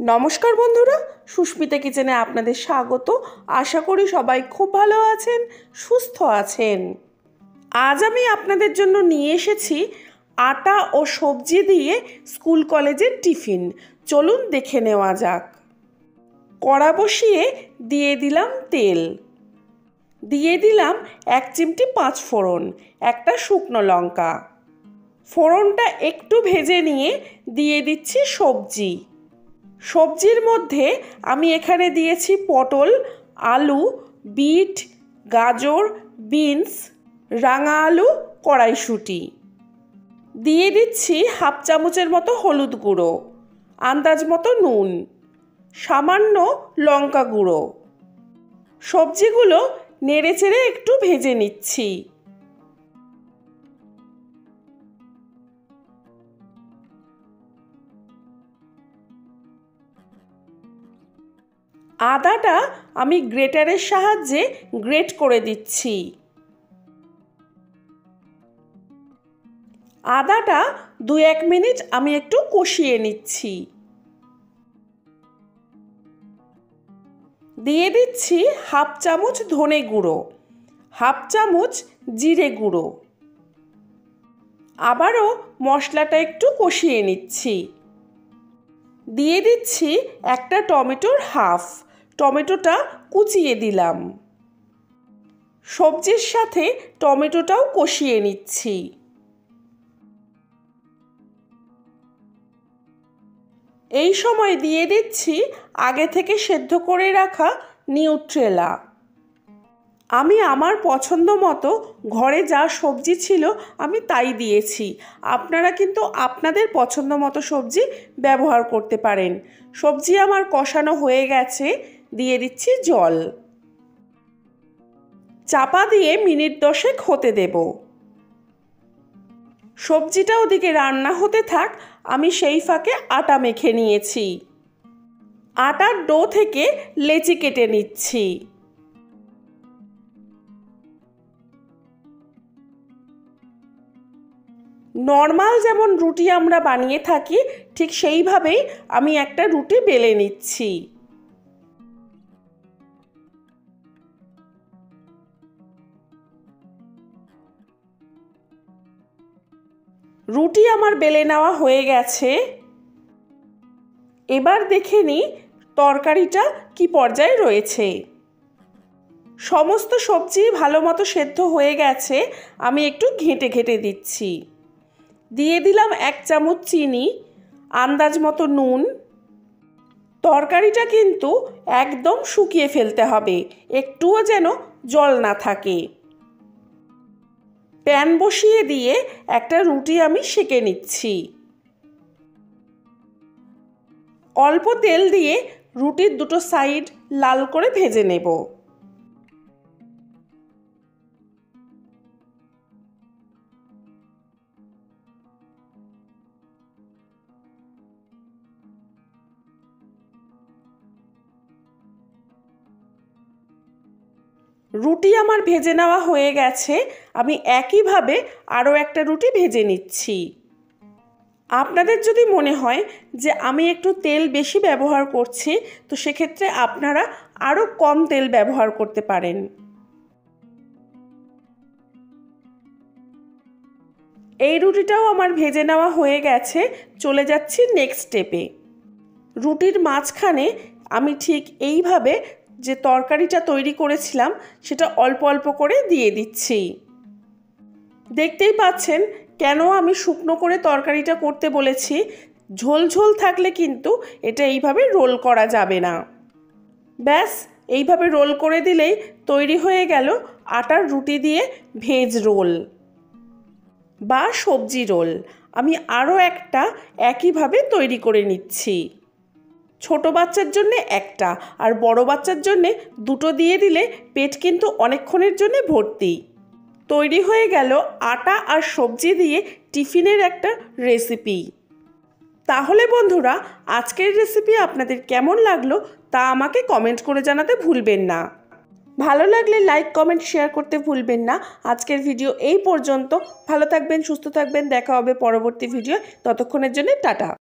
নমস্কার বন্ধুরা, সুস্মিতা কিচেনে আপনাদের স্বাগত। আশা করি সবাই খুব ভালো আছেন, সুস্থ আছেন। আজ আমি আপনাদের জন্য নিয়ে এসেছি আটা ও সবজি দিয়ে স্কুল কলেজের টিফিন। চলুন দেখে নেওয়া যাক। কড়া বসিয়ে দিয়ে দিলাম তেল, দিয়ে দিলাম 1 চিমটি 5 ফোড়ন, একটা শুকনো লঙ্কা। ফোড়নটা একটু ভেজে নিয়ে দিয়ে দিচ্ছি সবজি। সবজির মধ্যে আমি এখানে দিয়েছি পটল, আলু, বিট, গাজর, বিনস, রাঙা আলু, কড়াইশুঁটি। দিয়ে দিচ্ছি 1/2 চামচের মতো হলুদ গুঁড়ো, আন্দাজ মতো নুন, সামান্য লঙ্কা গুঁড়ো। সবজিগুলো নেড়েচেড়ে একটু ভেজে নিচ্ছি। আদাটা আমি গ্রেটারের সাহায্যে গ্রেট করে দিচ্ছি। আদাটা 2-1 মিনিট আমি একটু কষিয়ে নিচ্ছি। দিয়ে দিচ্ছি 1/2 চামচ ধনে গুঁড়ো, 1/2 চামচ জিরে গুঁড়ো। আবারও মশলাটা একটু কষিয়ে নিচ্ছি। দিয়ে দিচ্ছি একটা টমেটোর হাফ, টমেটোটা কুচিয়ে দিলাম। সবজির সাথে টমেটোটাও কষিয়ে নিচ্ছি। এই সময় দিয়ে দিচ্ছি আগে থেকে সেদ্ধ করে রাখা নিউট্রেলা। আমি আমার পছন্দ মতো ঘরে যা সবজি ছিল আমি তাই দিয়েছি। আপনারা কিন্তু আপনাদের পছন্দ মতো সবজি ব্যবহার করতে পারেন। সবজি আমার কষানো হয়ে গেছে, দিয়ে দিচ্ছি জল। চাপা দিয়ে মিনিট 10 হতে দেব। সবজিটা ওদিকে রান্না হতে থাক, আমি সেই ফাঁকে আটা মেখে নিয়েছি। আটার ডো থেকে লেচি কেটে নিচ্ছি। নর্মাল যেমন রুটি আমরা বানিয়ে থাকি ঠিক সেইভাবেই আমি একটা রুটি বেলে নিচ্ছি। রুটি আমার বেলে নেওয়া হয়ে গেছে। এবার দেখে নিই তরকারিটা কি পর্যায়ে রয়েছে। সমস্ত সবজি ভালো মতো সেদ্ধ হয়ে গেছে। আমি একটু ঘেঁটে ঘেঁটে দিচ্ছি। দিয়ে দিলাম 1 চামচ চিনি, আন্দাজ মতো নুন। তরকারিটা কিন্তু একদম শুকিয়ে ফেলতে হবে, একটুও যেন জল না থাকে। প্যান বসিয়ে দিয়ে একটা রুটি আমি সেঁকে নিচ্ছি। অল্প তেল দিয়ে রুটির দুটো সাইড লাল করে ভেজে নেব। রুটি আমার ভেজে নেওয়া হয়ে গেছে। আমি একইভাবে আরও একটা রুটি ভেজে নিচ্ছি। আপনাদের যদি মনে হয় যে আমি একটু তেল বেশি ব্যবহার করছি, তো সেক্ষেত্রে আপনারা আরও কম তেল ব্যবহার করতে পারেন। এই রুটিটাও আমার ভেজে নেওয়া হয়ে গেছে। চলে যাচ্ছি নেক্সট স্টেপে। রুটির মাঝখানে আমি ঠিক এইভাবে যে তরকারিটা তৈরি করেছিলাম সেটা অল্প অল্প করে দিয়ে দিচ্ছি। দেখতেই পাচ্ছেন কেন আমি শুকনো করে তরকারিটা করতে বলেছি। ঝোল ঝোল থাকলে কিন্তু এটা এইভাবে রোল করা যাবে না। ব্যাস এইভাবে রোল করে দিলেই তৈরি হয়ে গেল আটার রুটি দিয়ে ভেজ রোল বা সবজি রোল। আমি আরও একটা একইভাবে তৈরি করে নিচ্ছি। ছোট বাচ্চার জন্য একটা আর বড় বাচ্চার জন্য দুটো দিয়ে দিলে পেট কিন্তু অনেকক্ষণের জন্য ভর্তি। তৈরি হয়ে গেল আটা আর সবজি দিয়ে টিফিনের একটা রেসিপি। তাহলে বন্ধুরা, আজকের রেসিপি আপনাদের কেমন লাগলো তা আমাকে কমেন্ট করে জানাতে ভুলবেন না। ভালো লাগলে লাইক, কমেন্ট, শেয়ার করতে ভুলবেন না। আজকের ভিডিও এই পর্যন্ত। ভালো থাকবেন, সুস্থ থাকবেন। দেখা হবে পরবর্তী ভিডিও। ততক্ষণের জন্য টাটা।